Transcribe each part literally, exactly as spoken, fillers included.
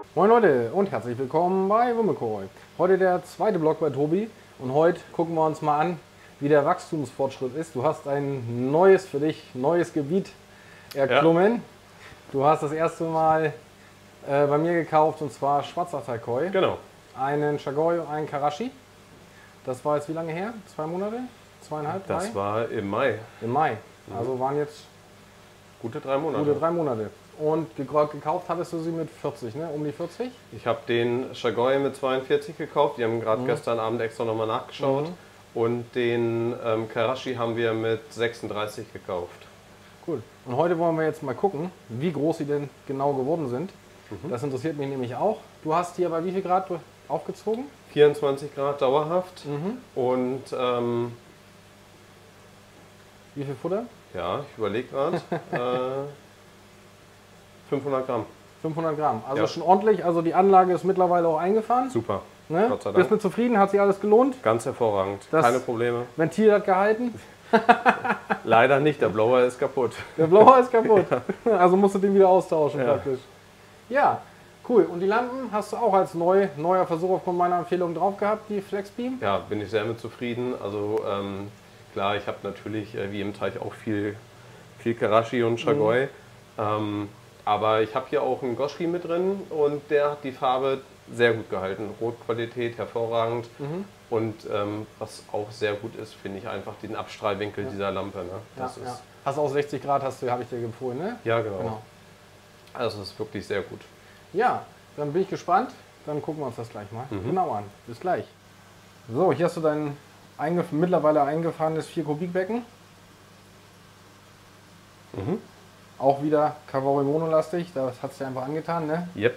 Moin Leute und herzlich willkommen bei Wummekoi. Heute der zweite Vlog bei Tobi und heute gucken wir uns mal an, wie der Wachstumsfortschritt ist. Du hast ein neues für dich, neues Gebiet erklommen. Ja. Du hast das erste Mal äh, bei mir gekauft und zwar Schwarzer Koi. Genau. Einen Chagoy und einen Karashi. Das war jetzt wie lange her? Zwei Monate? Zweieinhalb? Drei? Das war im Mai. Im Mai. Also waren jetzt Gute drei Monate. Gute drei Monate. Und gekauft hattest du sie mit vierzig, ne? Um die vierzig? Ich habe den Chagoy mit zweiundvierzig gekauft. Die haben gerade mhm. gestern Abend extra nochmal nachgeschaut. Mhm. Und den ähm, Karashi haben wir mit sechsunddreißig gekauft. Cool. Und heute wollen wir jetzt mal gucken, wie groß sie denn genau geworden sind. Mhm. Das interessiert mich nämlich auch. Du hast hier bei wie viel Grad aufgezogen? vierundzwanzig Grad dauerhaft. Mhm. Und ähm, wie viel Futter? Ja, ich überlege gerade. äh, fünfhundert Gramm. fünfhundert Gramm. Also ja. schon ordentlich. Also die Anlage ist mittlerweile auch eingefahren. Super. Ne? Gott sei Dank. Bist du zufrieden? Hat sich alles gelohnt? Ganz hervorragend. Das Keine Probleme. Ventil hat gehalten? Leider nicht. Der Blower ist kaputt. Der Blower ist kaputt. Ja. Also musst du den wieder austauschen ja. praktisch. Ja, cool. Und die Lampen hast du auch als neu, neuer Versuch aufgrund meiner Empfehlung drauf gehabt, die Flexbeam? Ja, bin ich sehr mit zufrieden. Also ähm, klar, ich habe natürlich äh, wie im Teich auch viel, viel Karashi und Chagoy. Mhm. Ähm, aber ich habe hier auch einen Goshri mit drin und der hat die Farbe sehr gut gehalten. Rotqualität hervorragend. Mhm. Und ähm, was auch sehr gut ist, finde ich einfach den Abstrahlwinkel ja. dieser Lampe. Ne? Das ja, ist ja. Hast du auch sechzig Grad, hast du, habe ich dir empfohlen, ne? Ja, genau. genau. Also das ist wirklich sehr gut. Ja, dann bin ich gespannt. Dann gucken wir uns das gleich mal mhm. genau an. Bis gleich. So, hier hast du dein eingef mittlerweile eingefahrenes vier Kubik Becken. Mhm. Auch wieder Kawori monolastig, das hat es dir einfach angetan, ne? Yep.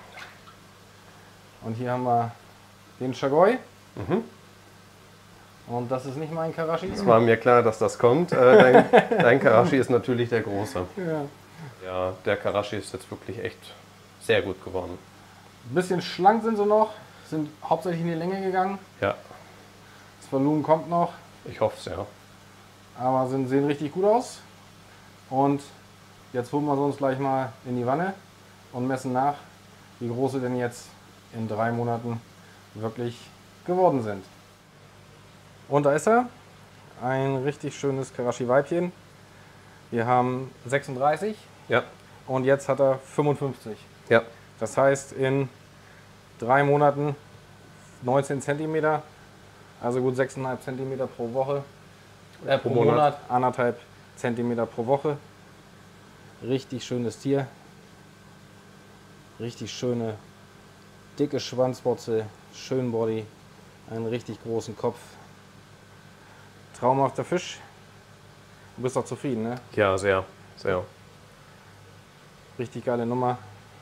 Und hier haben wir den Chagoy. Mhm. Und das ist nicht mein Karashi. Es war mir klar, dass das kommt. Äh, dein, dein Karashi ist natürlich der große. Ja. Ja, der Karashi ist jetzt wirklich echt sehr gut geworden. Ein bisschen schlank sind sie noch, sind hauptsächlich in die Länge gegangen. Ja. Das Volumen kommt noch. Ich hoffe es, ja. Aber sind, sehen richtig gut aus. Und jetzt holen wir sie uns gleich mal in die Wanne und messen nach, wie groß sie denn jetzt in drei Monaten wirklich geworden sind. Und da ist er, ein richtig schönes Karashi-Weibchen. Wir haben sechsunddreißig ja. und jetzt hat er fünfundfünfzig. Ja. Das heißt in drei Monaten neunzehn Zentimeter, also gut sechs Komma fünf Zentimeter pro Woche, äh, pro, pro Monat, Monat anderthalb Zentimeter pro Woche. Richtig schönes Tier, richtig schöne dicke Schwanzwurzel, schön Body, einen richtig großen Kopf. Traumhafter Fisch. Du bist doch zufrieden, ne? Ja, sehr, sehr. Richtig geile Nummer.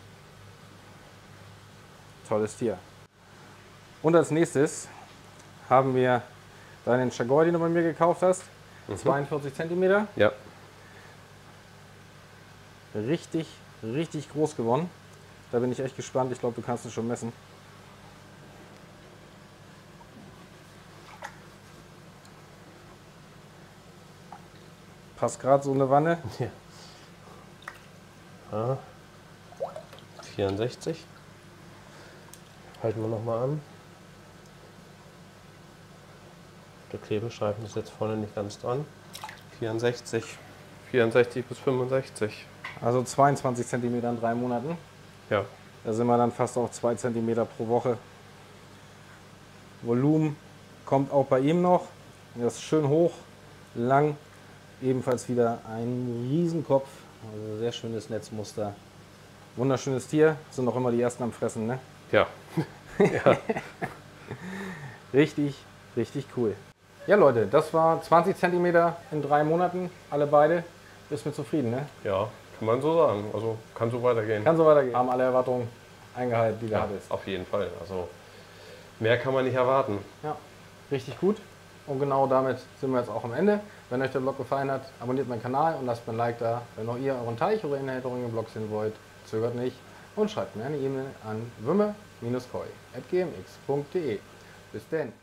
Tolles Tier. Und als nächstes haben wir deinen Chagoy, den du bei mir gekauft hast. Mhm. zweiundvierzig Zentimeter. Ja. Richtig, richtig groß geworden. Da bin ich echt gespannt. Ich glaube, du kannst es schon messen. Passt gerade so eine Wanne. Ja. Ah. vierundsechzig. Halten wir nochmal an. Der Klebestreifen ist jetzt vorne nicht ganz dran. vierundsechzig. vierundsechzig bis fünfundsechzig. Also zweiundzwanzig Zentimeter in drei Monaten. Ja. Da sind wir dann fast auf zwei Zentimeter pro Woche. Volumen kommt auch bei ihm noch. Das ist schön hoch, lang. Ebenfalls wieder ein Riesenkopf. Also sehr schönes Netzmuster. Wunderschönes Tier. Sind auch immer die ersten am Fressen, ne? Ja. ja. Richtig, richtig cool. Ja Leute, das war zwanzig Zentimeter in drei Monaten. Alle beide. Bist mit zufrieden, ne? Ja. Kann man so sagen. Also kann so weitergehen. Kann so weitergehen. Haben alle Erwartungen eingehalten, die du ja, hattest. Auf jeden Fall. Also mehr kann man nicht erwarten. Ja, richtig gut. Und genau damit sind wir jetzt auch am Ende. Wenn euch der Vlog gefallen hat, abonniert meinen Kanal und lasst mir ein Like da. Wenn auch ihr euren Teich oder Inhaltung im Blog sehen wollt, zögert nicht und schreibt mir eine E-Mail an wumme Bindestrich koi at gmx punkt de. Bis denn.